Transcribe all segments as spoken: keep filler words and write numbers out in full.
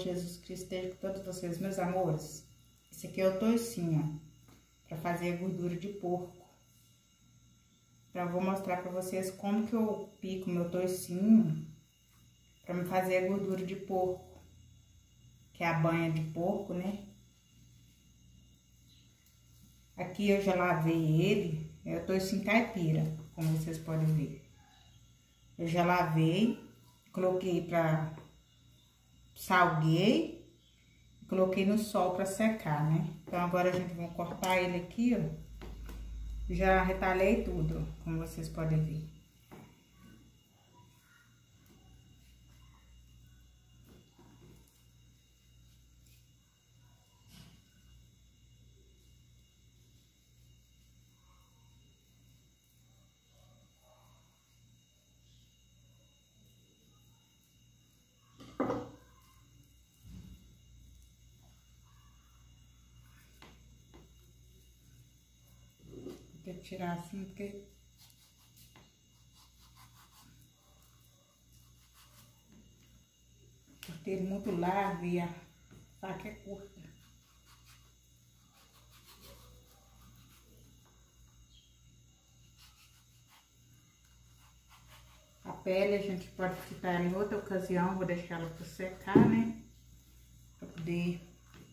de Jesus Cristo esteja com todos vocês, meus amores. Esse aqui é o toicinho, ó, para fazer a gordura de porco. Então, eu vou mostrar para vocês como que eu pico meu toicinho para me fazer a gordura de porco, que é a banha de porco, né? Aqui eu já lavei ele, é o toicinho caipira, como vocês podem ver. Eu já lavei, coloquei pra... salguei e coloquei no sol pra secar, né? Então, agora a gente vai cortar ele aqui, ó. Já retalhei tudo, como vocês podem ver. Vou tirar assim, porque cortei ele muito largo e a faca é curta. A pele a gente pode fritar ela em outra ocasião, vou deixar ela para secar, né? Para poder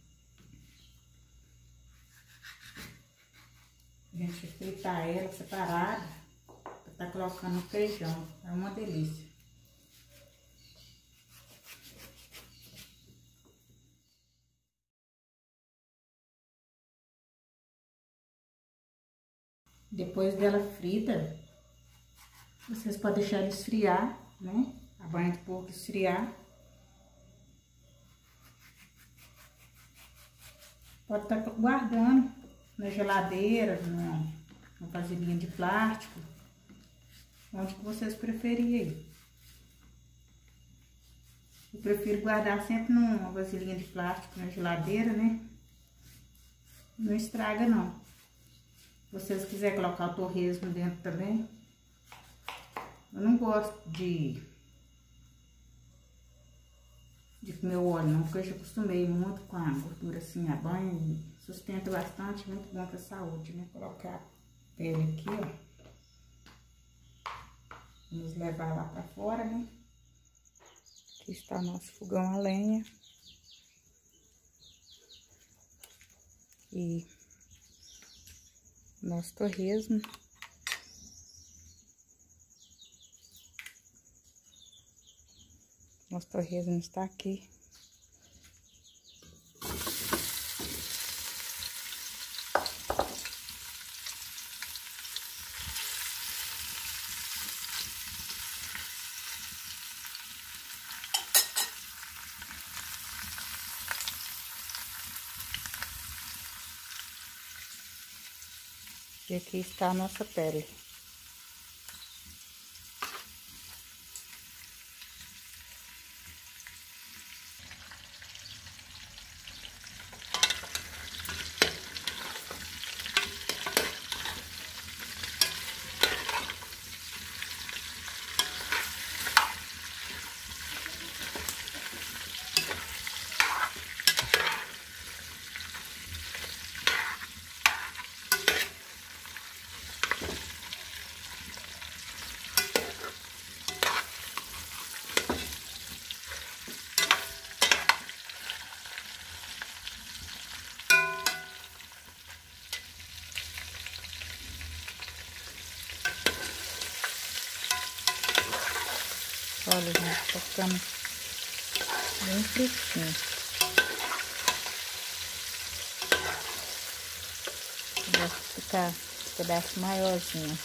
a gente fritar ela separada, para estar colocando no feijão. É uma delícia. Depois dela frita, vocês podem deixar ela esfriar, né? A banha de porco esfriar. Pode estar guardando na geladeira, numa, numa vasilhinha de plástico, onde que vocês preferirem aí. Eu prefiro guardar sempre numa vasilhinha de plástico na geladeira, né? Não estraga não. Se vocês quiserem colocar o torresmo dentro também. Eu não gosto de, de comer o óleo não, porque eu já acostumei muito com a gordura assim, a banha, e sustenta bastante, muito bom pra saúde, né? Colocar a pele aqui, ó. Vamos levar lá pra fora, né? Aqui está o nosso fogão a lenha. E nosso torresmo. Nosso torresmo está aqui. E aqui está a nossa pele. Olha, gente, tá ficando bem fritinho. Eu gosto de ficar um pedaço maiorzinho.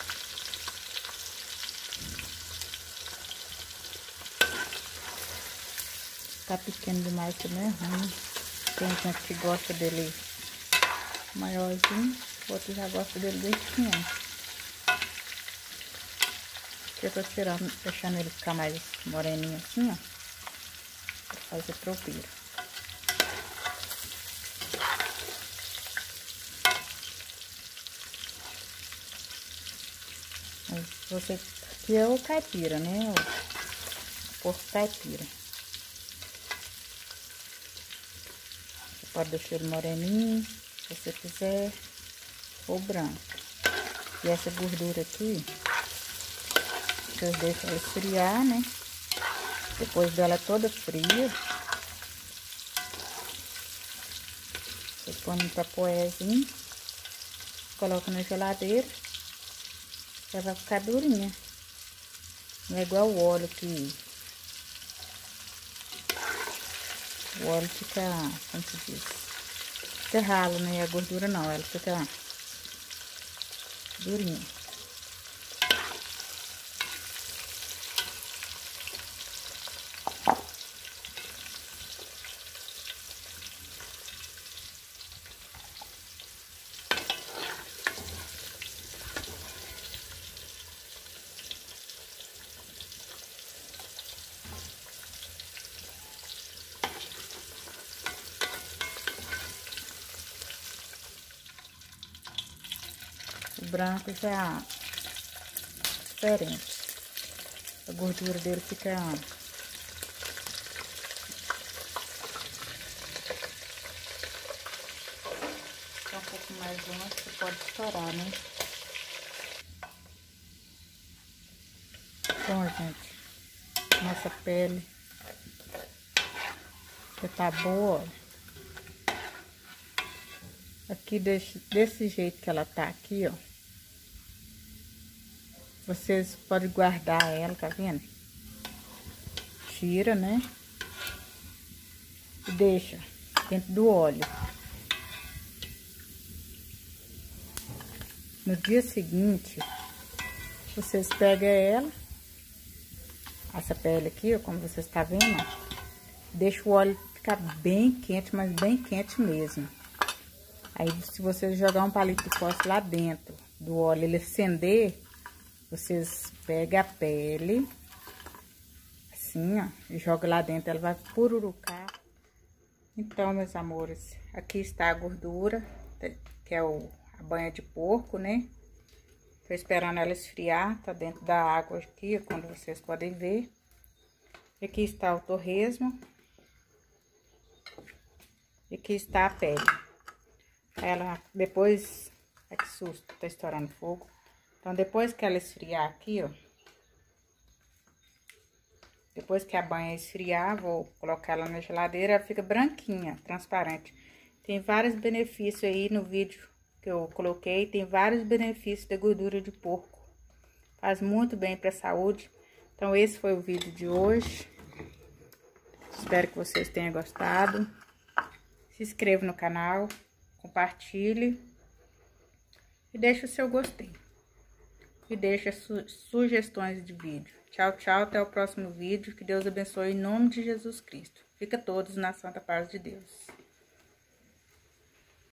Tá pequeno demais também é ruim. Tem gente que gosta dele maiorzinho, outros já gostam dele bem pequeno. Eu tô tirando, deixando ele ficar mais moreninho assim, ó, pra fazer tropeiro. Mas você, aqui é o caipira, né? O porco caipira. Pode deixar ele moreninho, se você quiser, ou branco. E essa gordura aqui, vocês deixam ela esfriar, né? Depois dela toda fria, você põe um tapoézinho, coloca na geladeira, ela vai ficar durinha. Não é igual o óleo que... O óleo fica, como se diz, fica ralo, né? A gordura não, ela fica durinha. O branco já é diferente. A gordura dele fica... Fica um pouco mais longe, você pode estourar, né? Bom, gente, nossa pele já tá boa, ó. Aqui, desse, desse jeito que ela tá aqui, ó. Vocês podem guardar ela, tá vendo? Tira, né? E deixa dentro do óleo. No dia seguinte, vocês pegam ela, essa pele aqui, ó, como vocês estão vendo, ó. Deixa o óleo ficar bem quente, mas bem quente mesmo. Aí, se vocês jogar um palito de fósforo lá dentro do óleo, ele acender, vocês pegam a pele, assim, ó, e jogam lá dentro, ela vai pururucar. Então, meus amores, aqui está a gordura, que é o, a banha de porco, né? Tô esperando ela esfriar, tá dentro da água aqui, quando vocês podem ver. Aqui está o torresmo. E aqui está a pele. Ela, depois, é que susto, tá estourando fogo. Então, depois que ela esfriar aqui, ó. Depois que a banha esfriar, vou colocar ela na geladeira, ela fica branquinha, transparente. Tem vários benefícios aí no vídeo que eu coloquei, tem vários benefícios da gordura de porco. Faz muito bem para a saúde. Então, esse foi o vídeo de hoje. Espero que vocês tenham gostado. Se inscreva no canal, compartilhe e deixe o seu gostei. E deixe su sugestões de vídeo. Tchau, tchau, até o próximo vídeo. Que Deus abençoe em nome de Jesus Cristo. Fica todos na santa paz de Deus.